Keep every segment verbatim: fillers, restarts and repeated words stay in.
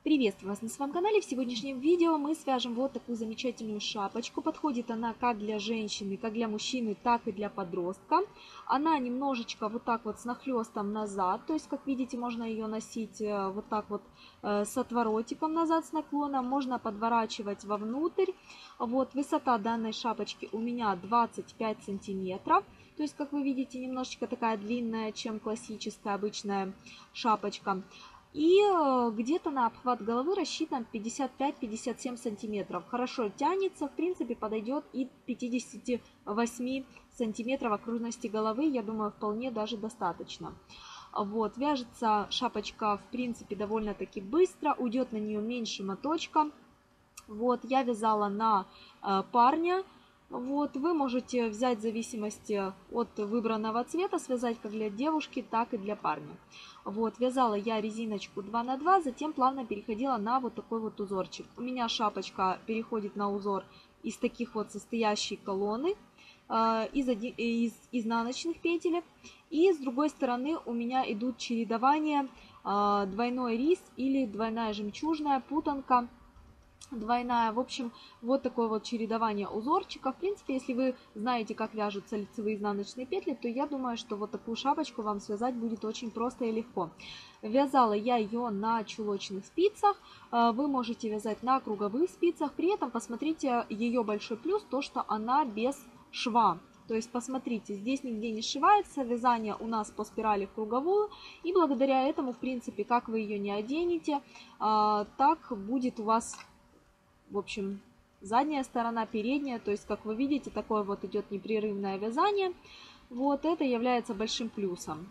Приветствую вас на своем канале. В сегодняшнем видео мы свяжем вот такую замечательную шапочку. Подходит она как для женщины, как для мужчины, так и для подростка. Она немножечко вот так вот с нахлестом назад. То есть, как видите, можно ее носить вот так вот с отворотиком назад, с наклоном. Можно подворачивать вовнутрь. Вот высота данной шапочки у меня двадцать пять сантиметров. То есть, как вы видите, немножечко такая длинная, чем классическая обычная шапочка. И где-то на обхват головы рассчитан пятьдесят пять — пятьдесят семь сантиметров. Хорошо тянется, в принципе, подойдет и пятьдесят восемь сантиметров окружности головы. Я думаю, вполне даже достаточно. Вот, вяжется шапочка, в принципе, довольно-таки быстро. Уйдет на нее меньше моточка. Вот, я вязала на э, парня. Вот, вы можете взять в зависимости от выбранного цвета, связать как для девушки, так и для парня. Вот, вязала я резиночку два на два, затем плавно переходила на вот такой вот узорчик. У меня шапочка переходит на узор из таких вот состоящей колонны, э, из, из изнаночных петелек. И с другой стороны у меня идут чередования э, двойной рис или двойная жемчужная путанка. Двойная. В общем, вот такое вот чередование узорчиков. В принципе, если вы знаете, как вяжутся лицевые и изнаночные петли, то я думаю, что вот такую шапочку вам связать будет очень просто и легко. Вязала я ее на чулочных спицах. Вы можете вязать на круговых спицах. При этом посмотрите, ее большой плюс то, что она без шва. То есть, посмотрите, здесь нигде не сшивается, вязание у нас по спирали в круговую, и благодаря этому, в принципе, как вы ее не оденете, так будет у вас, в общем, задняя сторона, передняя. То есть, как вы видите, такое вот идет непрерывное вязание. Вот это является большим плюсом.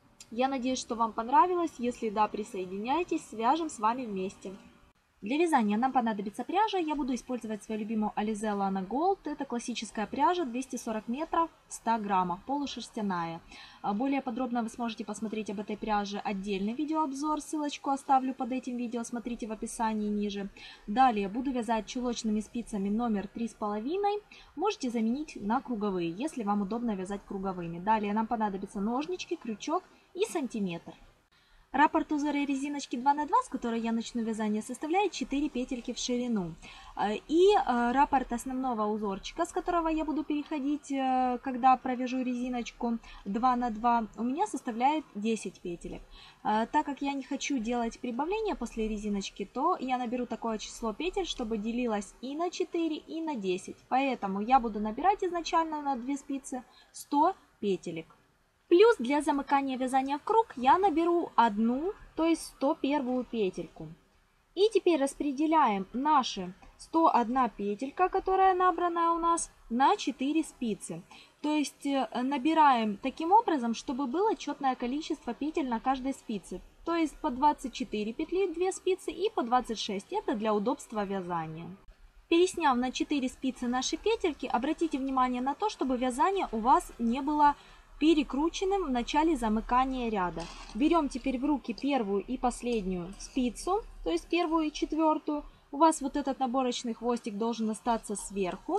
Я надеюсь, что вам понравилось. Если да, присоединяйтесь, свяжем с вами вместе. Для вязания нам понадобится пряжа. Я буду использовать свою любимую Alize Lana Gold. Это классическая пряжа, двести сорок метров, сто граммов, полушерстяная. Более подробно вы сможете посмотреть об этой пряже отдельный видеообзор. Ссылочку оставлю под этим видео, смотрите в описании ниже. Далее буду вязать чулочными спицами номер три с половиной. Можете заменить на круговые, если вам удобно вязать круговыми. Далее нам понадобятся ножнички, крючок и сантиметр. Раппорт узора резиночки два на два, с которой я начну вязание, составляет четыре петельки в ширину. И раппорт основного узорчика, с которого я буду переходить, когда провяжу резиночку два на два, у меня составляет десять петелек. Так как я не хочу делать прибавления после резиночки, то я наберу такое число петель, чтобы делилось и на четыре, и на десять. Поэтому я буду набирать изначально на две спицы сто петелек. Плюс для замыкания вязания в круг я наберу одну, то есть сто первую петельку. И теперь распределяем наши сто одна петелька, которая набрана у нас, на четыре спицы. То есть набираем таким образом, чтобы было четное количество петель на каждой спице. То есть по двадцать четыре петли две спицы и по двадцать шесть. Это для удобства вязания. Пересняв на четыре спицы наши петельки, обратите внимание на то, чтобы вязание у вас не было перекрученным в начале замыкания ряда. Берем теперь в руки первую и последнюю спицу, то есть первую и четвертую. У вас вот этот наборочный хвостик должен остаться сверху,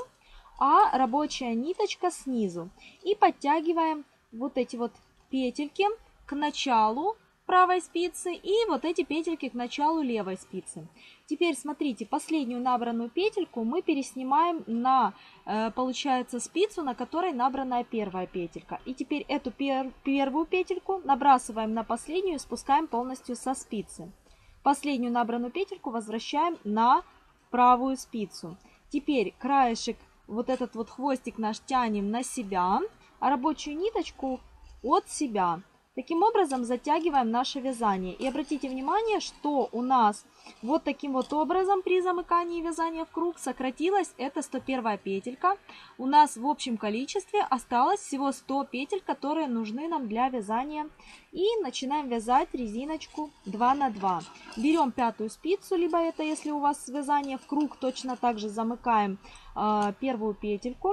а рабочая ниточка снизу. И подтягиваем вот эти вот петельки к началу правой спицы и вот эти петельки к началу левой спицы. Теперь смотрите, последнюю набранную петельку мы переснимаем на, э, получается, спицу, на которой набранная первая петелька. И теперь эту пер первую петельку набрасываем на последнюю и спускаем полностью со спицы. Последнюю набранную петельку возвращаем на правую спицу. Теперь краешек, вот этот вот хвостик наш тянем на себя, а рабочую ниточку от себя. Таким образом затягиваем наше вязание. И обратите внимание, что у нас вот таким вот образом при замыкании вязания в круг сократилась эта сто первая петелька. У нас в общем количестве осталось всего сто петель, которые нужны нам для вязания. И начинаем вязать резиночку два на два. Берем пятую спицу, либо это если у вас вязание в круг, точно так же замыкаем э, первую петельку.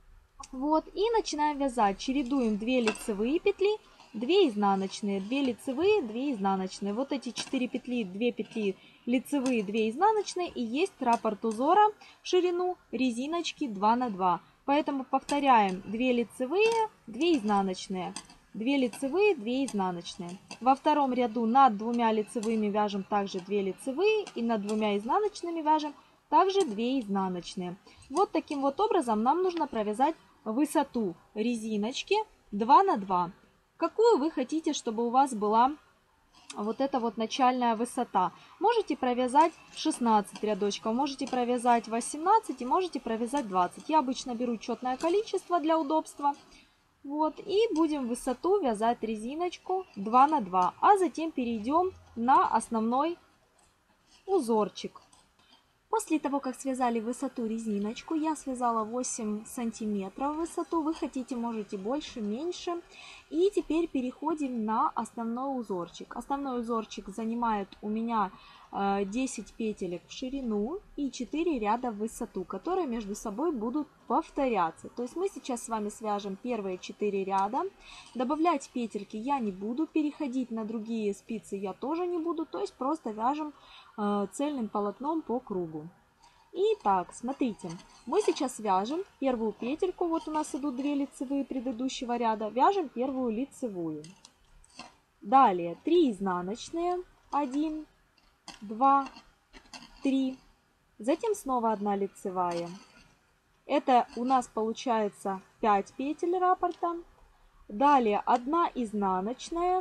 Вот, и начинаем вязать. Чередуем две лицевые петли, две изнаночные, две лицевые, две изнаночные. Вот эти четыре петли, две петли лицевые, две изнаночные, и есть раппорт узора в ширину резиночки два на два. Поэтому повторяем две лицевые, две изнаночные. две лицевые, две изнаночные. Во втором ряду над двумя лицевыми вяжем также две лицевые и над двумя изнаночными вяжем также две изнаночные. Вот таким вот образом нам нужно провязать высоту резиночки два на два. Какую вы хотите, чтобы у вас была вот эта вот начальная высота? Можете провязать шестнадцать рядочков, можете провязать восемнадцать и можете провязать двадцать. Я обычно беру четное количество для удобства. Вот, и будем высоту вязать резиночку два на два, а затем перейдем на основной узорчик. После того, как связали высоту резиночку, я связала восемь сантиметров высоту, вы хотите, можете больше, меньше. И теперь переходим на основной узорчик. Основной узорчик занимает у меня десять петелек в ширину и четыре ряда в высоту, которые между собой будут повторяться. То есть мы сейчас с вами свяжем первые четыре ряда. Добавлять петельки я не буду, переходить на другие спицы я тоже не буду. То есть просто вяжем цельным полотном по кругу. Итак, смотрите, мы сейчас вяжем первую петельку. Вот у нас идут две лицевые предыдущего ряда. Вяжем первую лицевую. Далее три изнаночные. один, два, три. Затем снова одна лицевая. Это у нас получается пять петель раппорта. Далее одна изнаночная.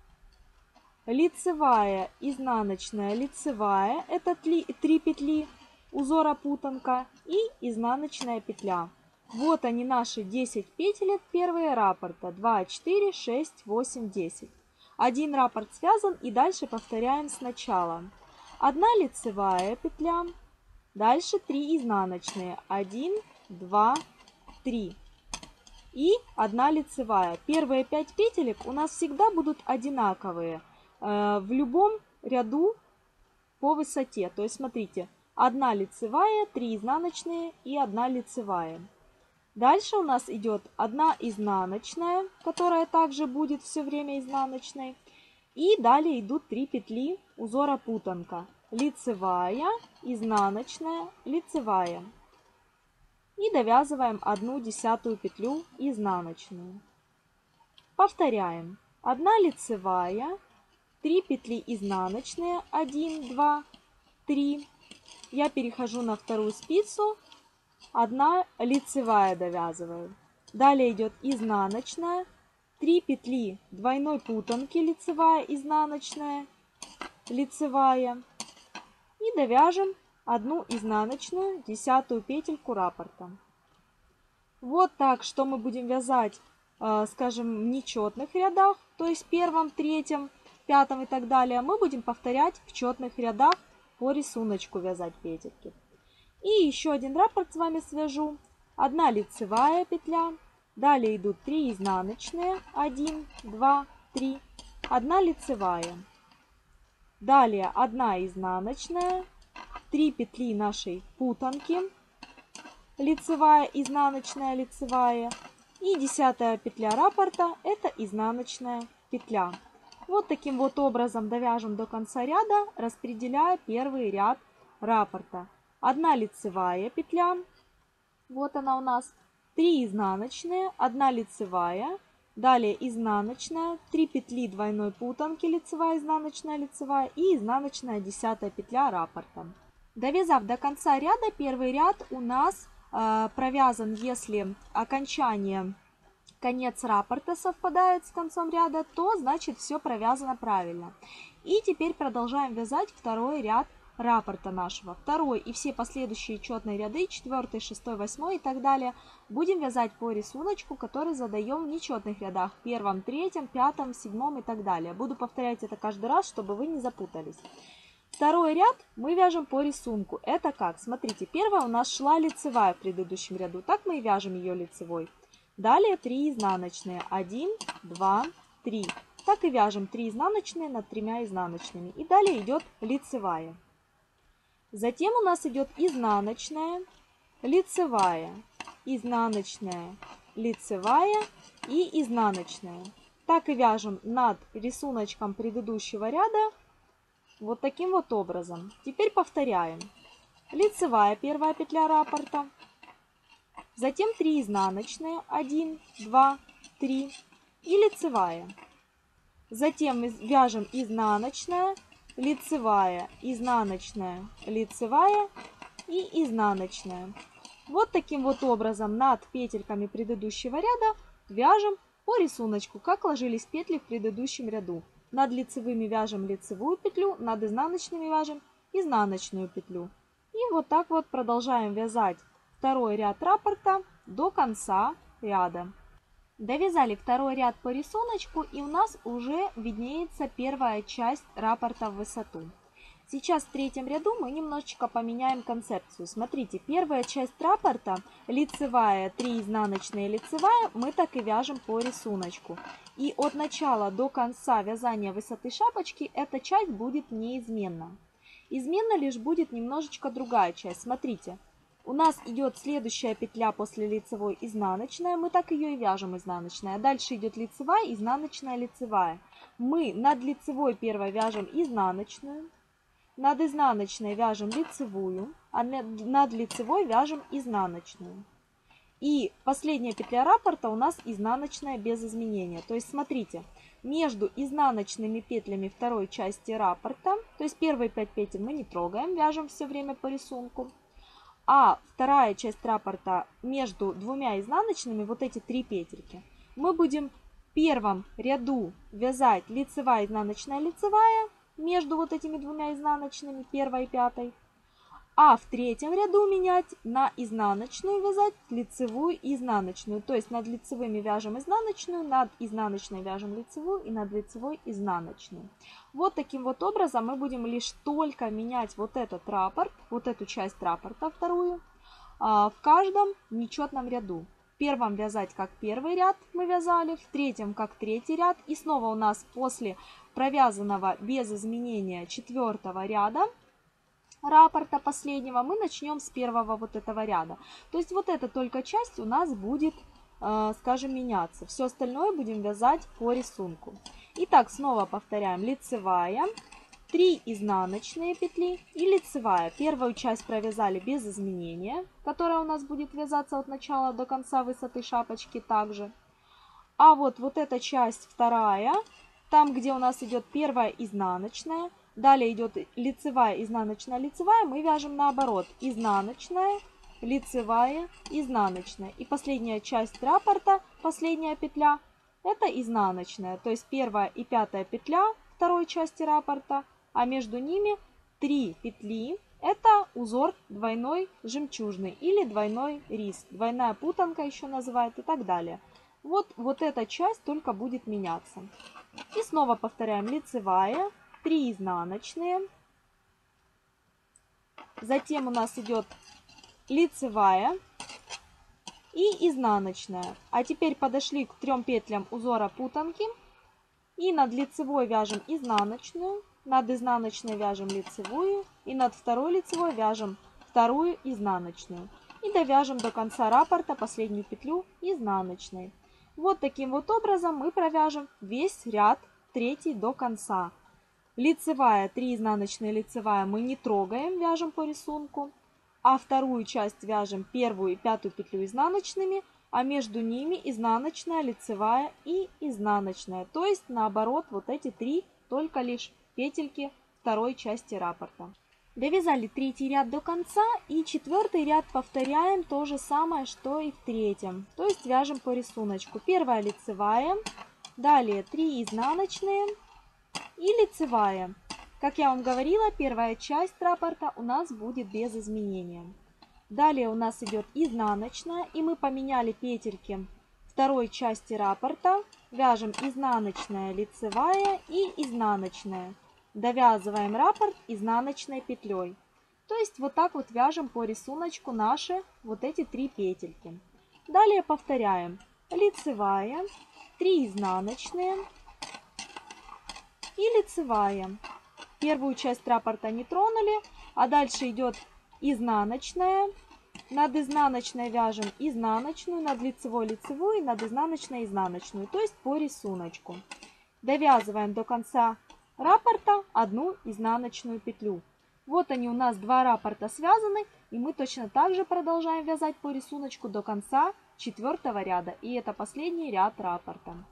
Лицевая, изнаночная, лицевая. Это три петли узора путанка. И изнаночная петля. Вот они наши десять петелек первые раппорта. два, четыре, шесть, восемь, десять. Один раппорт связан и дальше повторяем сначала. Одна лицевая петля, дальше три изнаночные. один, два, три. И одна лицевая. Первые пять петелек у нас всегда будут одинаковые э, в любом ряду по высоте. То есть смотрите, одна лицевая, три изнаночные и одна лицевая. Дальше у нас идет одна изнаночная, которая также будет все время изнаночной. И далее идут три петли узора путанка. Лицевая, изнаночная, лицевая. И довязываем одну десятую петлю изнаночную. Повторяем. одна лицевая, три петли изнаночные, один, два, три. Я перехожу на вторую спицу. одна лицевая довязываю. Далее идет изнаночная, три петли двойной путанки, лицевая, изнаночная, лицевая. И довяжем одну изнаночную, десятую петельку раппорта. Вот так, что мы будем вязать, скажем, в нечетных рядах, то есть первом, третьем, пятом и так далее. Мы будем повторять в четных рядах по рисунку вязать петельки. И еще один раппорт с вами свяжу. Одна лицевая петля. Далее идут три изнаночные. один, два, три. Одна лицевая. Далее одна изнаночная. три петли нашей путанки. Лицевая, изнаночная, лицевая. И десятая петля раппорта – это изнаночная петля. Вот таким вот образом довяжем до конца ряда, распределяя первый ряд раппорта. Одна лицевая петля, вот она у нас, три изнаночные, одна лицевая, далее изнаночная, три петли двойной путанки, лицевая, изнаночная, лицевая и изнаночная десятая петля раппорта. Довязав до конца ряда, первый ряд у нас э, провязан, если окончание, конец раппорта совпадает с концом ряда, то значит все провязано правильно. И теперь продолжаем вязать второй ряд раппорта нашего. Второй и все последующие четные ряды, четвертый, шестой, восьмой и так далее, будем вязать по рисунку, который задаем в нечетных рядах. Первом, третьем, пятом, седьмом и так далее. Буду повторять это каждый раз, чтобы вы не запутались. Второй ряд мы вяжем по рисунку. Это как? Смотрите, первая у нас шла лицевая в предыдущем ряду. Так мы и вяжем ее лицевой. Далее три изнаночные. один, два, три. Так и вяжем три изнаночные над тремя изнаночными. И далее идет лицевая. Затем у нас идет изнаночная, лицевая, изнаночная, лицевая и изнаночная. Так и вяжем над рисунком предыдущего ряда вот таким вот образом. Теперь повторяем. Лицевая первая петля раппорта. Затем три изнаночные. один, два, три. и лицевая. Затем вяжем изнаночная, лицевая, изнаночная, лицевая и изнаночная. Вот таким вот образом над петельками предыдущего ряда вяжем по рисунку, как ложились петли в предыдущем ряду. Над лицевыми вяжем лицевую петлю, над изнаночными вяжем изнаночную петлю. И вот так вот продолжаем вязать второй ряд раппорта до конца ряда. Довязали второй ряд по рисунку, и у нас уже виднеется первая часть раппорта в высоту. Сейчас в третьем ряду мы немножечко поменяем концепцию. Смотрите, первая часть раппорта, лицевая, три изнаночные, лицевая, мы так и вяжем по рисунку. И от начала до конца вязания высоты шапочки эта часть будет неизменна. Изменна лишь будет немножечко другая часть. Смотрите. У нас идет следующая петля после лицевой изнаночная, мы так ее и вяжем изнаночная. Дальше идет лицевая, изнаночная, лицевая. Мы над лицевой первой вяжем изнаночную, над изнаночной вяжем лицевую, а над лицевой вяжем изнаночную. И последняя петля раппорта у нас изнаночная без изменения. То есть смотрите, между изнаночными петлями второй части раппорта, то есть первые пять петель мы не трогаем, вяжем все время по рисунку. А вторая часть раппорта между двумя изнаночными, вот эти три петельки, мы будем в первом ряду вязать лицевая, изнаночная, лицевая между вот этими двумя изнаночными, первой и пятой. А в третьем ряду менять на изнаночную, вязать лицевую и изнаночную. То есть над лицевыми вяжем изнаночную, над изнаночной вяжем лицевую и над лицевой изнаночную. Вот таким вот образом мы будем лишь только менять вот этот раппорт, вот эту часть раппорта вторую, в каждом нечетном ряду. В первом вязать как первый ряд мы вязали, в третьем как третий ряд. И снова у нас после провязанного без изменения четвертого ряда раппорта последнего мы начнем с первого вот этого ряда. То есть вот эта только часть у нас будет, э, скажем, меняться. Все остальное будем вязать по рисунку. Итак, снова повторяем. Лицевая, три изнаночные петли и лицевая. Первую часть провязали без изменения, которая у нас будет вязаться от начала до конца высоты шапочки также. А вот, вот эта часть вторая, там где у нас идет первая изнаночная, далее идет лицевая, изнаночная, лицевая, мы вяжем наоборот. Изнаночная, лицевая, изнаночная. И последняя часть раппорта, последняя петля, это изнаночная. То есть первая и пятая петля второй части раппорта, а между ними три петли. Это узор двойной жемчужный или двойной рис. Двойная путанка еще называют и так далее. Вот, вот эта часть только будет меняться. И снова повторяем. Лицевая, три изнаночные, затем у нас идет лицевая и изнаночная. А теперь подошли к трем петлям узора путанки и над лицевой вяжем изнаночную, над изнаночной вяжем лицевую и над второй лицевой вяжем вторую изнаночную. И довяжем до конца раппорта последнюю петлю изнаночной. Вот таким вот образом мы провяжем весь ряд третий до конца. Лицевая, три изнаночные, лицевая мы не трогаем, вяжем по рисунку. А вторую часть вяжем первую и пятую петлю изнаночными, а между ними изнаночная, лицевая и изнаночная. То есть наоборот вот эти три только лишь петельки второй части раппорта. Довязали третий ряд до конца и четвертый ряд повторяем то же самое, что и в третьем. То есть вяжем по рисунку. Первая лицевая, далее три изнаночные и лицевая. Как я вам говорила, первая часть раппорта у нас будет без изменения. Далее у нас идет изнаночная, и мы поменяли петельки второй части раппорта. Вяжем изнаночная, лицевая и изнаночная. Довязываем раппорт изнаночной петлей. То есть вот так вот вяжем по рисунку наши вот эти три петельки. Далее повторяем. Лицевая, три изнаночные и лицевая. Первую часть раппорта не тронули, а дальше идет изнаночная. Над изнаночной вяжем изнаночную, над лицевой лицевую, над изнаночной изнаночную, то есть по рисунку. Довязываем до конца раппорта одну изнаночную петлю. Вот они у нас два раппорта связаны, и мы точно так же продолжаем вязать по рисунку до конца четвертого ряда, и это последний ряд раппорта.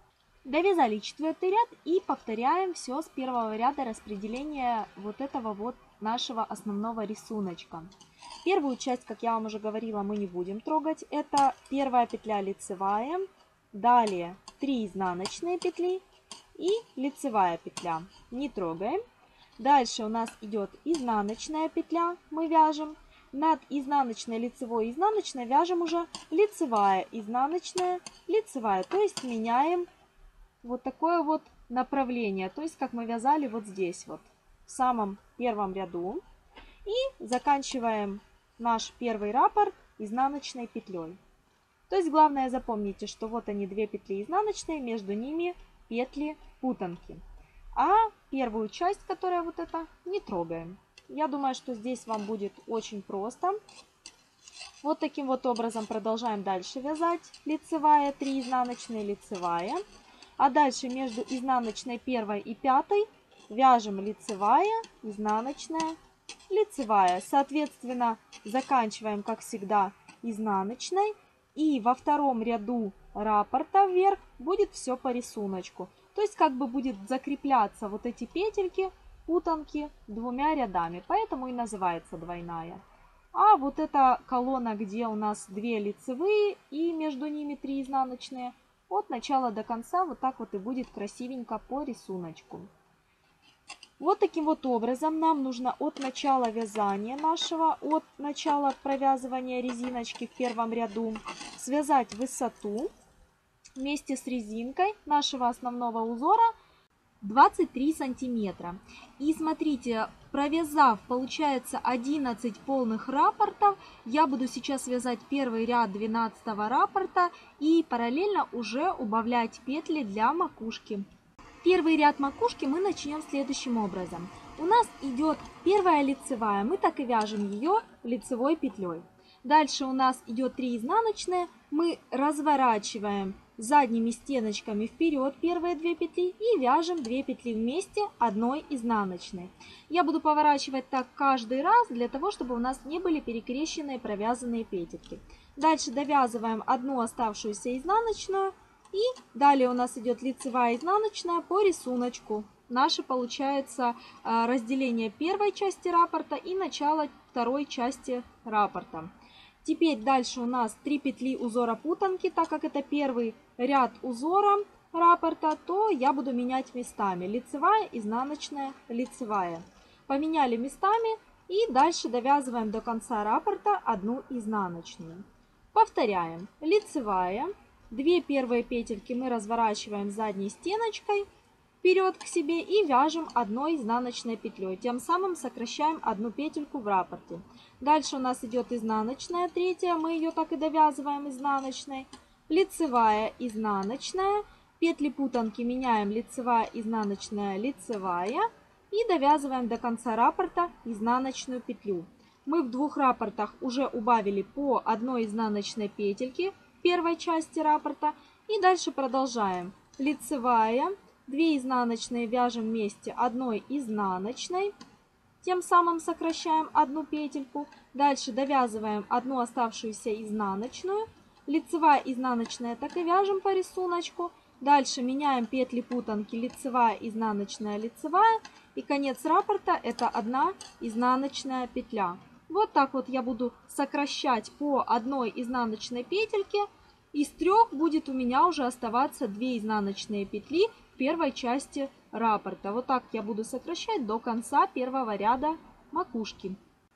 Довязали четвертый ряд и повторяем все с первого ряда распределения вот этого вот нашего основного рисуночка. Первую часть, как я вам уже говорила, мы не будем трогать. Это первая петля лицевая, далее три изнаночные петли и лицевая петля. Не трогаем. Дальше у нас идет изнаночная петля, мы вяжем. Над изнаночной, лицевой, изнаночной вяжем уже лицевая, изнаночная, лицевая. То есть меняем вот такое вот направление. То есть как мы вязали вот здесь вот, в самом первом ряду. И заканчиваем наш первый раппорт изнаночной петлей. То есть главное запомните, что вот они две петли изнаночные, между ними петли путанки. А первую часть, которая вот эта, не трогаем. Я думаю, что здесь вам будет очень просто. Вот таким вот образом продолжаем дальше вязать. Лицевая, три изнаночные, лицевая. А дальше между изнаночной первой и пятой вяжем лицевая, изнаночная, лицевая. Соответственно, заканчиваем, как всегда, изнаночной. И во втором ряду раппорта вверх будет все по рисунку. То есть как бы будет закрепляться вот эти петельки, путанки двумя рядами. Поэтому и называется двойная. А вот эта колонна, где у нас две лицевые и между ними три изнаночные, от начала до конца вот так вот и будет красивенько по рисунку. Вот таким вот образом нам нужно от начала вязания нашего, от начала провязывания резиночки в первом ряду, связать высоту вместе с резинкой нашего основного узора двадцать три сантиметра. И смотрите, провязав, получается одиннадцать полных раппортов, я буду сейчас вязать первый ряд двенадцатого раппорта и параллельно уже убавлять петли для макушки. Первый ряд макушки мы начнем следующим образом. У нас идет первая лицевая, мы так и вяжем ее лицевой петлей. Дальше у нас идет три изнаночные, мы разворачиваем задними стеночками вперед первые две петли и вяжем две петли вместе одной изнаночной. Я буду поворачивать так каждый раз, для того, чтобы у нас не были перекрещенные провязанные петельки. Дальше довязываем одну оставшуюся изнаночную. И далее у нас идет лицевая, изнаночная по рисунку. Наше получается разделение первой части раппорта и начало второй части раппорта. Теперь дальше у нас три петли узора путанки, так как это первый ряд узора раппорта, то я буду менять местами. Лицевая, изнаночная, лицевая. Поменяли местами и дальше довязываем до конца раппорта одну изнаночную. Повторяем. Лицевая. Две первые петельки мы разворачиваем задней стеночкой вперед к себе и вяжем одной изнаночной петлей. Тем самым сокращаем одну петельку в раппорте. Дальше у нас идет изнаночная, третья, мы ее так и довязываем изнаночной. Лицевая, изнаночная, петли путанки меняем лицевая, изнаночная, лицевая и довязываем до конца раппорта изнаночную петлю. Мы в двух раппортах уже убавили по одной изнаночной петельке в первой части раппорта и дальше продолжаем. Лицевая, две изнаночные вяжем вместе одной изнаночной. Тем самым сокращаем одну петельку. Дальше довязываем одну оставшуюся изнаночную. Лицевая, изнаночная так и вяжем по рисунку. Дальше меняем петли путанки лицевая, изнаночная, лицевая. И конец раппорта это одна изнаночная петля. Вот так вот я буду сокращать по одной изнаночной петельке. Из трех будет у меня уже оставаться две изнаночные петли в первой части раппорта. Вот так я буду сокращать до конца первого ряда макушки.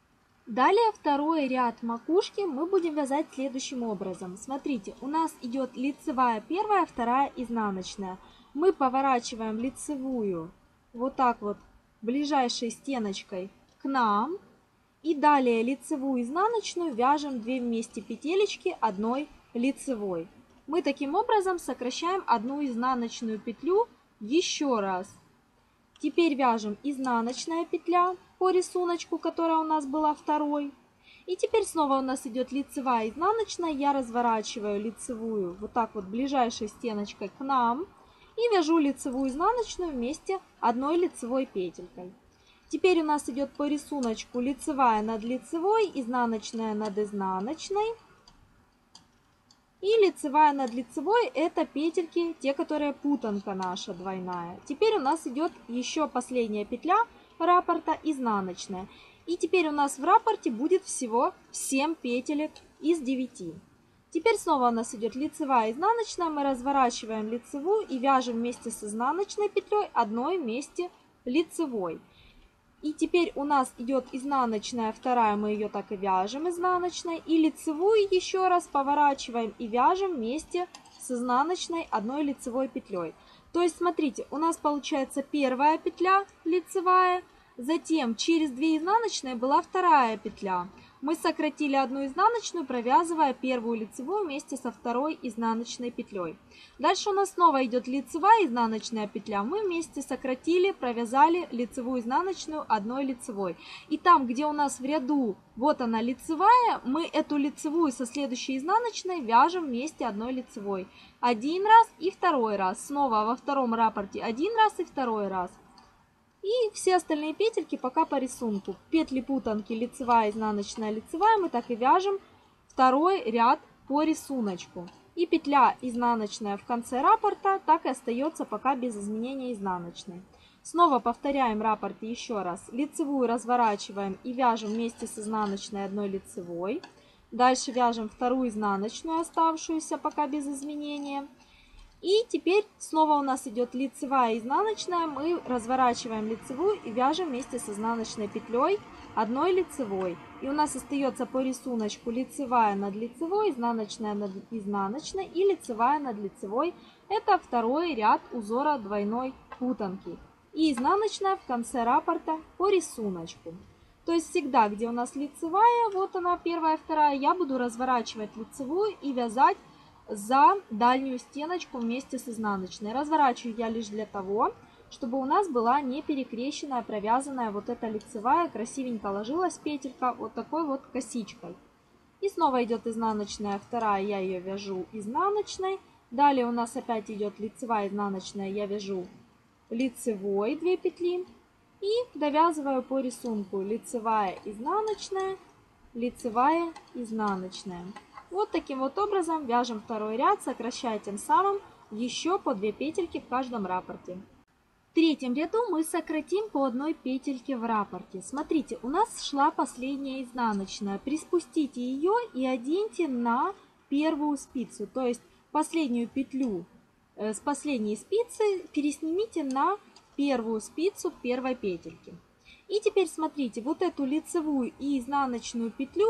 Далее второй ряд макушки мы будем вязать следующим образом. Смотрите, у нас идет лицевая первая, вторая изнаночная. Мы поворачиваем лицевую вот так вот ближайшей стеночкой к нам. И далее лицевую изнаночную вяжем две вместе петелечки одной лицевой. Мы таким образом сокращаем одну изнаночную петлю еще раз. Теперь вяжем изнаночная петля по рисунку, которая у нас была второй. И теперь снова у нас идет лицевая, изнаночная. Я разворачиваю лицевую вот так вот ближайшей стеночкой к нам. И вяжу лицевую, изнаночную вместе одной лицевой петелькой. Теперь у нас идет по рисунку лицевая над лицевой, изнаночная над изнаночной. И лицевая над лицевой — это петельки, те, которые путанка наша двойная. Теперь у нас идет еще последняя петля раппорта, изнаночная. И теперь у нас в раппорте будет всего семь петелек из девяти. Теперь снова у нас идет лицевая, изнаночная. Мы разворачиваем лицевую и вяжем вместе с изнаночной петлей одной вместе лицевой. И теперь у нас идет изнаночная, вторая, мы ее так и вяжем изнаночной. И лицевую еще раз поворачиваем и вяжем вместе с изнаночной одной лицевой петлей. То есть, смотрите, у нас получается первая петля лицевая, затем через две изнаночные была вторая петля. Мы сократили одну изнаночную, провязывая первую лицевую вместе со второй изнаночной петлей. Дальше у нас снова идет лицевая изнаночная петля. Мы вместе сократили, провязали лицевую изнаночную одной лицевой. И там, где у нас в ряду вот она лицевая, мы эту лицевую со следующей изнаночной вяжем вместе одной лицевой. Один раз и второй раз. Снова во втором раппорте один раз и второй раз. И все остальные петельки пока по рисунку. Петли путанки лицевая, изнаночная, лицевая мы так и вяжем второй ряд по рисунку. И петля изнаночная в конце раппорта так и остается пока без изменения изнаночной. Снова повторяем раппорт еще раз. Лицевую разворачиваем и вяжем вместе с изнаночной одной лицевой. Дальше вяжем вторую изнаночную, оставшуюся пока без изменения. И теперь снова у нас идет лицевая, изнаночная. Мы разворачиваем лицевую и вяжем вместе с изнаночной петлей одной лицевой. И у нас остается по рисунку лицевая над лицевой, изнаночная над изнаночной и лицевая над лицевой. Это второй ряд узора двойной путанки. И изнаночная в конце раппорта по рисунку. То есть всегда, где у нас лицевая, вот она первая, вторая, я буду разворачивать лицевую и вязать за дальнюю стеночку вместе с изнаночной. Разворачиваю я лишь для того, чтобы у нас была не перекрещенная, провязанная вот эта лицевая, красивенько ложилась петелька вот такой вот косичкой. И снова идет изнаночная, вторая, я ее вяжу изнаночной. Далее у нас опять идет лицевая, изнаночная, я вяжу лицевой две петли. И довязываю по рисунку лицевая, изнаночная, лицевая, изнаночная. Вот таким вот образом вяжем второй ряд, сокращая тем самым еще по две петельки в каждом раппорте. В третьем ряду мы сократим по одной петельке в раппорте. Смотрите, у нас шла последняя изнаночная. Приспустите ее и оденьте на первую спицу. То есть последнюю петлю с последней спицы переснимите на первую спицу первой петельки. И теперь смотрите, вот эту лицевую и изнаночную петлю,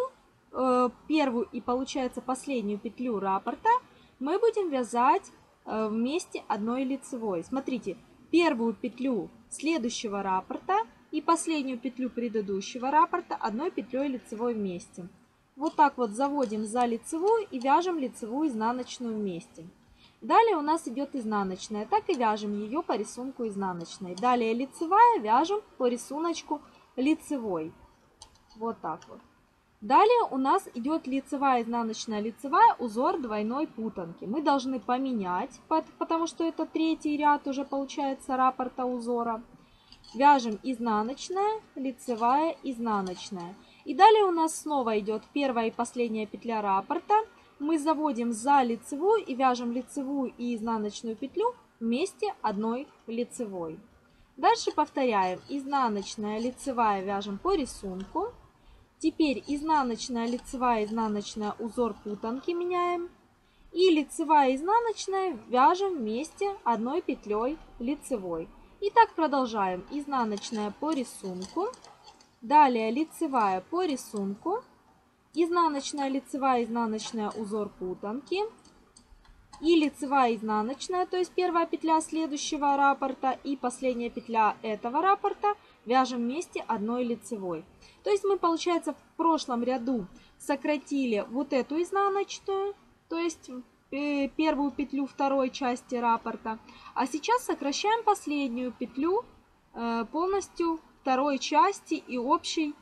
первую и получается последнюю петлю раппорта, мы будем вязать вместе одной лицевой. Смотрите, первую петлю следующего раппорта и последнюю петлю предыдущего раппорта одной петлей лицевой вместе. Вот так вот заводим за лицевую и вяжем лицевую изнаночную вместе. Далее у нас идет изнаночная, так и вяжем ее по рисунку изнаночной. Далее лицевая, вяжем по рисунку лицевой. Вот так вот. Далее у нас идет лицевая, изнаночная, лицевая, узор двойной путанки. Мы должны поменять, потому что это третий ряд уже получается раппорта узора. Вяжем изнаночная, лицевая, изнаночная. И далее у нас снова идет первая и последняя петля раппорта. Мы заводим за лицевую и вяжем лицевую и изнаночную петлю вместе одной лицевой. Дальше повторяем. Изнаночная, лицевая вяжем по рисунку. Теперь изнаночная, лицевая, изнаночная, узор путанки меняем. И лицевая, изнаночная вяжем вместе одной петлей лицевой. И так продолжаем. Изнаночная по рисунку. Далее лицевая по рисунку. Изнаночная, лицевая, изнаночная, узор путанки. И лицевая, изнаночная, то есть первая петля следующего раппорта и последняя петля этого раппорта вяжем вместе одной лицевой. То есть мы, получается, в прошлом ряду сократили вот эту изнаночную, то есть первую петлю второй части раппорта. А сейчас сокращаем последнюю петлю полностью второй части и общей,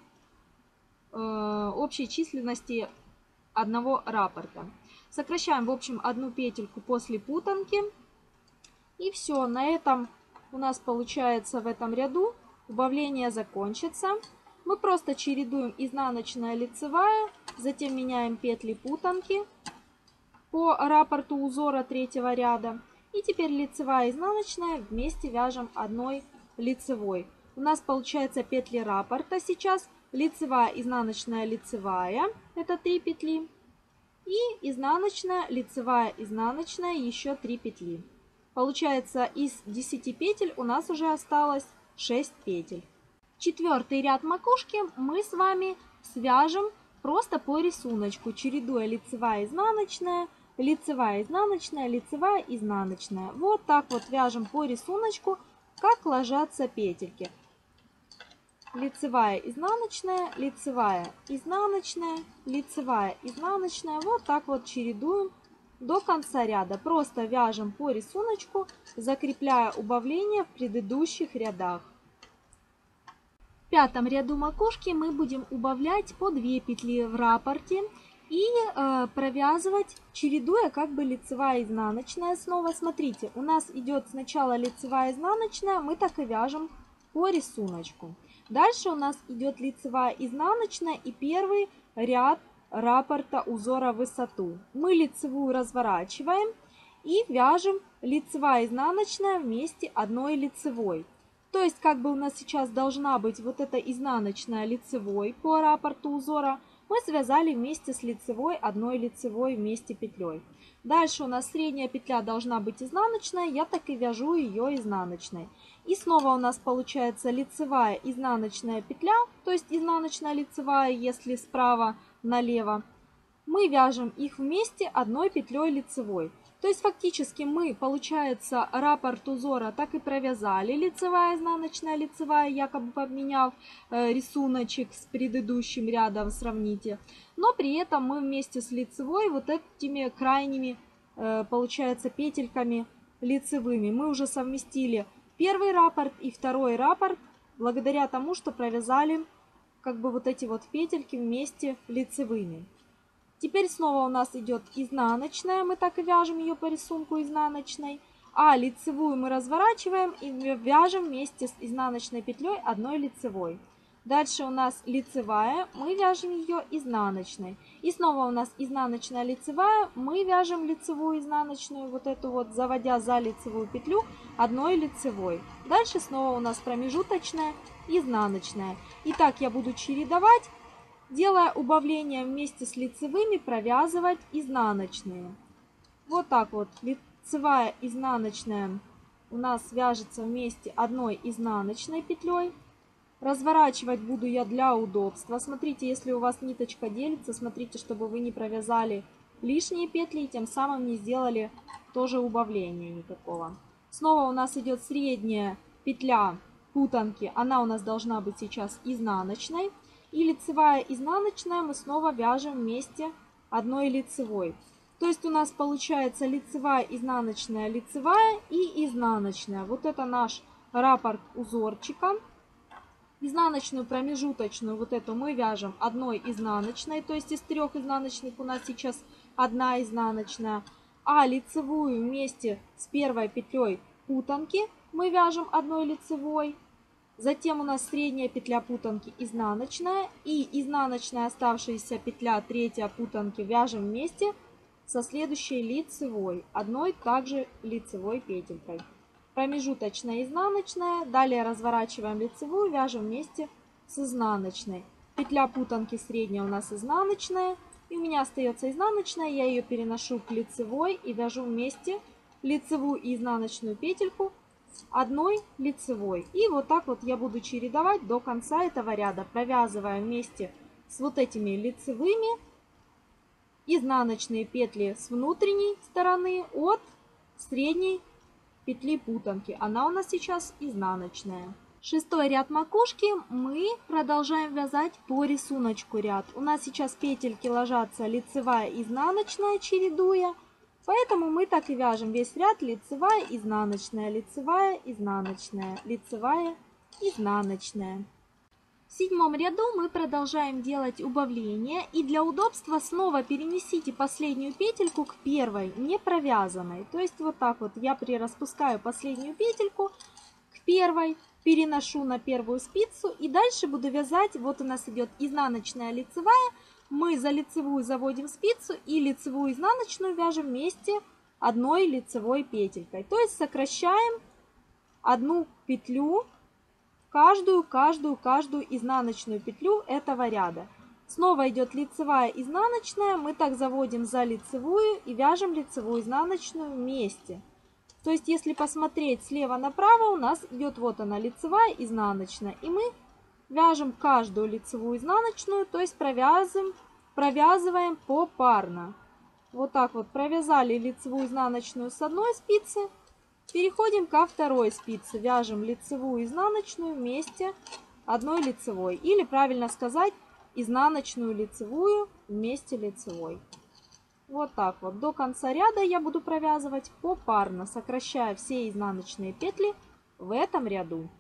общей численности одного раппорта. Сокращаем, в общем, одну петельку после путанки. И все, на этом у нас получается в этом ряду убавление закончится. Мы просто чередуем изнаночная, лицевая, затем меняем петли путанки по раппорту узора третьего ряда. И теперь лицевая, изнаночная вместе вяжем одной лицевой. У нас получается петли раппорта сейчас. Лицевая, изнаночная, лицевая. Это три петли. И изнаночная, лицевая, изнаночная, еще три петли. Получается, из десяти петель у нас уже осталось шесть петель. Четвертый ряд макушки мы с вами свяжем просто по рисунку, чередуя лицевая, изнаночная, лицевая, изнаночная, лицевая, изнаночная. Вот так вот вяжем по рисунку, как ложатся петельки. Лицевая, изнаночная, лицевая, изнаночная, лицевая, изнаночная. Вот так вот чередуем до конца ряда. Просто вяжем по рисунку, закрепляя убавление в предыдущих рядах. В пятом ряду макушки мы будем убавлять по две петли в раппорте и э, провязывать, чередуя как бы лицевая, изнаночная. Снова смотрите, у нас идет сначала лицевая, изнаночная, мы так и вяжем по рисунку. Дальше у нас идет лицевая, изнаночная и первый ряд раппорта узора в высоту. Мы лицевую разворачиваем и вяжем лицевая, изнаночная вместе одной лицевой. То есть как бы у нас сейчас должна быть вот эта изнаночная лицевой по раппорту узора. Мы связали вместе с лицевой одной лицевой вместе петлей. Дальше у нас средняя петля должна быть изнаночная, я так и вяжу ее изнаночной. И снова у нас получается лицевая, изнаночная петля, то есть изнаночная, лицевая, если справа налево. Мы вяжем их вместе одной петлей лицевой. То есть фактически мы, получается, раппорт узора так и провязали. Лицевая, изнаночная, лицевая, якобы поменяв э, рисуночек с предыдущим рядом, сравните. Но при этом мы вместе с лицевой вот этими крайними, э, получается, петельками лицевыми мы уже совместили первый раппорт и второй раппорт благодаря тому, что провязали как бы вот эти вот петельки вместе лицевыми. Теперь снова у нас идет изнаночная, мы так и вяжем ее по рисунку изнаночной, а лицевую мы разворачиваем и вяжем вместе с изнаночной петлей одной лицевой. Дальше у нас лицевая, мы вяжем ее изнаночной. И снова у нас изнаночная, лицевая, мы вяжем лицевую, изнаночную, вот эту вот, заводя за лицевую петлю одной лицевой. Дальше снова у нас промежуточная, изнаночная. И так я буду чередовать, делая убавление вместе с лицевыми, провязывать изнаночные. Вот так вот лицевая, изнаночная у нас вяжется вместе одной изнаночной петлей. Разворачивать буду я для удобства. Смотрите, если у вас ниточка делится, смотрите, чтобы вы не провязали лишние петли и тем самым не сделали тоже убавления никакого. Снова у нас идет средняя петля путанки. Она у нас должна быть сейчас изнаночной. И лицевая, изнаночная мы снова вяжем вместе одной лицевой. То есть у нас получается лицевая, изнаночная, лицевая и изнаночная. Вот это наш раппорт узорчика. Изнаночную промежуточную вот эту мы вяжем одной изнаночной. То есть из трех изнаночных у нас сейчас одна изнаночная. А лицевую вместе с первой петлей путанки мы вяжем одной лицевой. Затем у нас средняя петля путанки изнаночная и изнаночная оставшаяся петля третья путанки вяжем вместе со следующей лицевой, одной также лицевой петелькой. Промежуточная, изнаночная, далее разворачиваем лицевую, вяжем вместе с изнаночной. Петля путанки средняя у нас изнаночная, и у меня остается изнаночная, я ее переношу к лицевой и вяжу вместе лицевую и изнаночную петельку одной лицевой. И вот так вот я буду чередовать до конца этого ряда, провязывая вместе с вот этими лицевыми изнаночные петли с внутренней стороны от средней петли путанки. Она у нас сейчас изнаночная. Шестой ряд макушки мы продолжаем вязать по рисунку ряд. У нас сейчас петельки ложатся лицевая, изнаночная, чередуя. Поэтому мы так и вяжем весь ряд лицевая, изнаночная, лицевая, изнаночная, лицевая, изнаночная. В седьмом ряду мы продолжаем делать убавление. И для удобства снова перенесите последнюю петельку к первой, не провязанной. То есть вот так вот я прираспускаю последнюю петельку к первой, переношу на первую спицу. И дальше буду вязать, вот у нас идет изнаночная, лицевая. мы за лицевую заводим спицу и лицевую изнаночную вяжем вместе одной лицевой петелькой. То есть сокращаем одну петлю, каждую, каждую, каждую изнаночную петлю этого ряда. Снова идет лицевая, изнаночная, мы так заводим за лицевую и вяжем лицевую, изнаночную вместе. То есть если посмотреть слева направо, у нас идет вот она лицевая, изнаночная, и мы вяжем каждую лицевую, изнаночную, то есть провязываем, провязываем попарно. Вот так вот провязали лицевую, изнаночную с одной спицы, переходим ко второй спице, вяжем лицевую, изнаночную вместе одной лицевой, или правильно сказать, изнаночную, лицевую вместе лицевой. Вот так вот. До конца ряда я буду провязывать попарно, сокращая все изнаночные петли в этом ряду.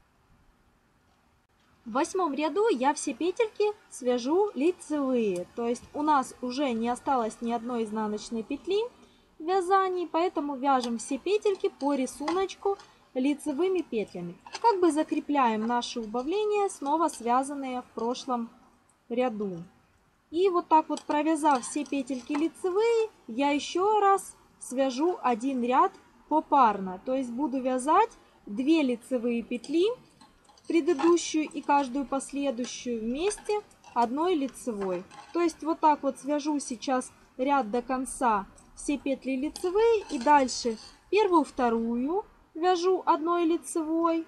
В восьмом ряду я все петельки свяжу лицевые. То есть у нас уже не осталось ни одной изнаночной петли в вязании, поэтому вяжем все петельки по рисунку лицевыми петлями. Как бы закрепляем наши убавления, снова связанные в прошлом ряду. И вот так вот, провязав все петельки лицевые, я еще раз свяжу один ряд попарно. То есть буду вязать две лицевые петли, предыдущую и каждую последующую, вместе одной лицевой. То есть вот так вот свяжу сейчас ряд до конца, все петли лицевые, и дальше первую, вторую вяжу одной лицевой.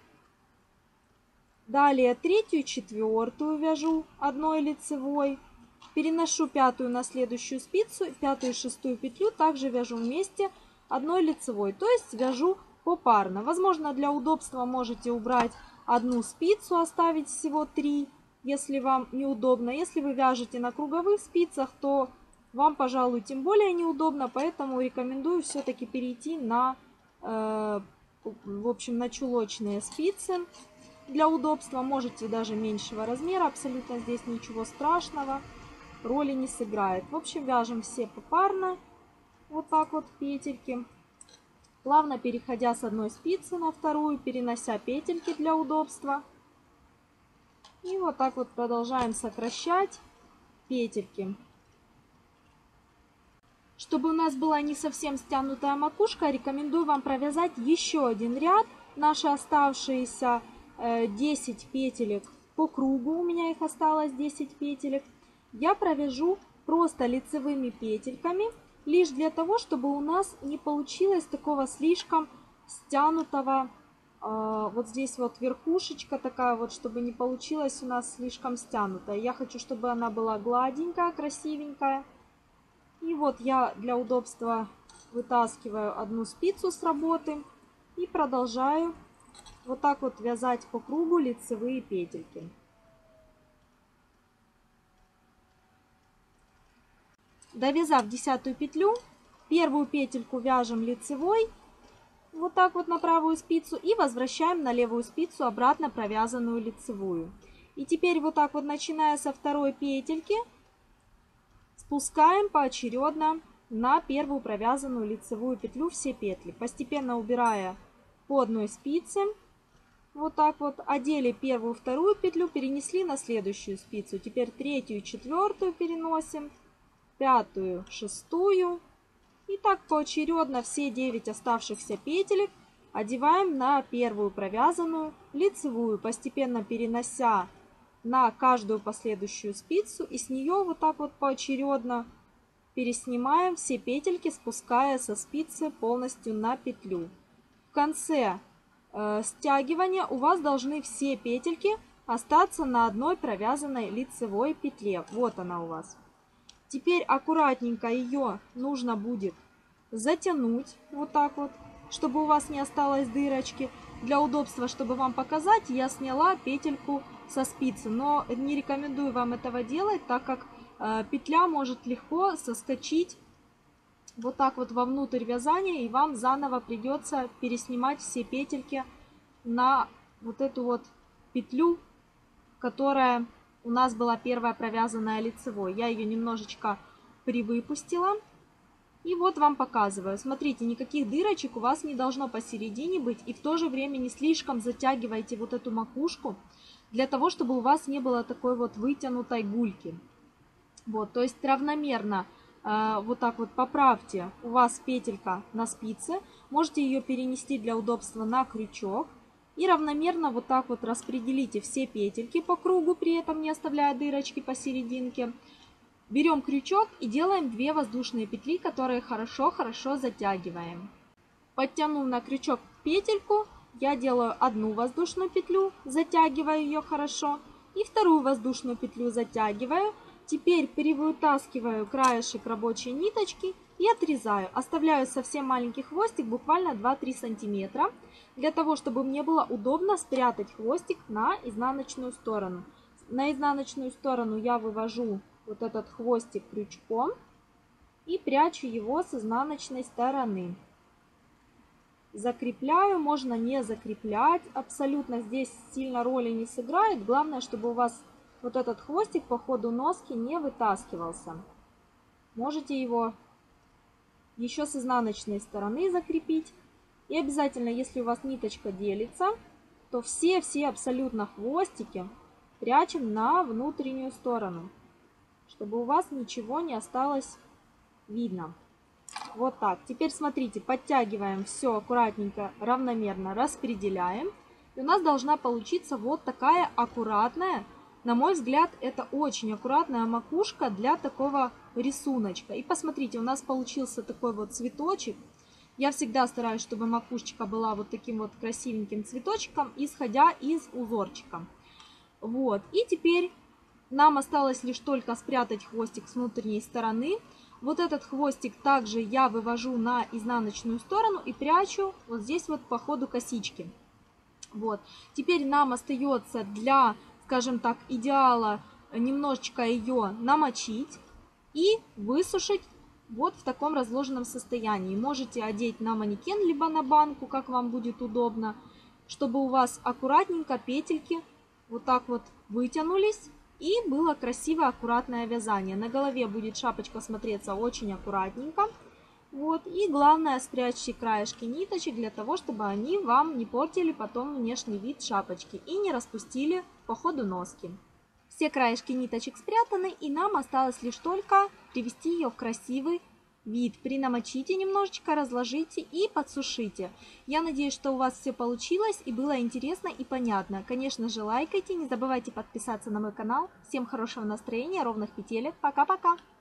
Далее третью, четвертую вяжу одной лицевой. Переношу пятую на следующую спицу, пятую и шестую петлю также вяжу вместе одной лицевой. То есть вяжу попарно. Возможно, для удобства можете убрать одну спицу, оставить всего три, если вам неудобно. Если вы вяжете на круговых спицах, то вам, пожалуй, тем более неудобно. Поэтому рекомендую все-таки перейти на, э, в общем, на чулочные спицы. Для удобства можете даже меньшего размера, абсолютно здесь ничего страшного, роли не сыграет. В общем, вяжем все попарно, вот так вот петельки, плавно переходя с одной спицы на вторую, перенося петельки для удобства. И вот так вот продолжаем сокращать петельки. Чтобы у нас была не совсем стянутая макушка, рекомендую вам провязать еще один ряд. Наши оставшиеся десять петелек по кругу, у меня их осталось десять петелек, я провяжу просто лицевыми петельками, лишь для того, чтобы у нас не получилось такого слишком стянутого, э, вот здесь вот верхушечка такая вот, чтобы не получилось у нас слишком стянутая. Я хочу, чтобы она была гладенькая, красивенькая. И вот я для удобства вытаскиваю одну спицу с работы и продолжаю вот так вот вязать по кругу лицевые петельки. Довязав десятую петлю, первую петельку вяжем лицевой, вот так вот на правую спицу, и возвращаем на левую спицу обратно провязанную лицевую. И теперь вот так вот, начиная со второй петельки, спускаем поочередно на первую провязанную лицевую петлю все петли, постепенно убирая по одной спице. Вот так вот одели первую, вторую петлю, перенесли на следующую спицу. Теперь третью, четвертую переносим, пятую, шестую. И так поочередно все девять оставшихся петелек одеваем на первую провязанную лицевую, постепенно перенося на каждую последующую спицу. И с нее вот так вот поочередно переснимаем все петельки, спуская со спицы полностью на петлю. В конце стягивания у вас должны все петельки остаться на одной провязанной лицевой петле. Вот она у вас. Теперь аккуратненько ее нужно будет затянуть вот так вот, чтобы у вас не осталось дырочки. Для удобства, чтобы вам показать, я сняла петельку со спицы, но не рекомендую вам этого делать, так как э, петля может легко соскочить вот так вот вовнутрь вязания, и вам заново придется переснимать все петельки на вот эту вот петлю, которая у нас была первая провязанная лицевой. Я ее немножечко привыпустила. И вот вам показываю. Смотрите, никаких дырочек у вас не должно посередине быть. И в то же время не слишком затягивайте вот эту макушку, для того, чтобы у вас не было такой вот вытянутой гульки. Вот, то есть равномерно э, вот так вот поправьте. У вас петелька на спице. Можете ее перенести для удобства на крючок. И равномерно вот так вот распределите все петельки по кругу, при этом не оставляя дырочки посерединке. Берем крючок и делаем две воздушные петли, которые хорошо-хорошо затягиваем. Подтянув на крючок петельку, я делаю одну воздушную петлю, затягиваю ее хорошо, и вторую воздушную петлю затягиваю. Теперь перевытаскиваю краешек рабочей ниточки и отрезаю. Оставляю совсем маленький хвостик, буквально два-три сантиметра, для того, чтобы мне было удобно спрятать хвостик на изнаночную сторону. На изнаночную сторону я вывожу вот этот хвостик крючком и прячу его с изнаночной стороны. Закрепляю, можно не закреплять, абсолютно здесь сильно роли не сыграет. Главное, чтобы у вас вот этот хвостик по ходу носки не вытаскивался. Можете его еще с изнаночной стороны закрепить. И обязательно, если у вас ниточка делится, то все-все абсолютно хвостики прячем на внутреннюю сторону, чтобы у вас ничего не осталось видно. Вот так. Теперь смотрите, подтягиваем все аккуратненько, равномерно распределяем. И у нас должна получиться вот такая аккуратная, на мой взгляд, это очень аккуратная макушка для такого рисуночка. И посмотрите, у нас получился такой вот цветочек. Я всегда стараюсь, чтобы макушечка была вот таким вот красивеньким цветочком, исходя из узорчика. Вот. И теперь нам осталось лишь только спрятать хвостик с внутренней стороны. Вот этот хвостик также я вывожу на изнаночную сторону и прячу вот здесь вот по ходу косички. Вот. Теперь нам остается для, скажем так, идеала немножечко ее намочить и высушить вот в таком разложенном состоянии. Можете одеть на манекен, либо на банку, как вам будет удобно, чтобы у вас аккуратненько петельки вот так вот вытянулись. И было красивое, аккуратное вязание. На голове будет шапочка смотреться очень аккуратненько. Вот. И главное, спрячьте краешки ниточек для того, чтобы они вам не портили потом внешний вид шапочки и не распустили по ходу носки. Все краешки ниточек спрятаны, и нам осталось лишь только привести ее в красивый вид. Принамочите немножечко, разложите и подсушите. Я надеюсь, что у вас все получилось и было интересно и понятно. Конечно же, лайкайте, не забывайте подписаться на мой канал. Всем хорошего настроения, ровных петелек. Пока-пока!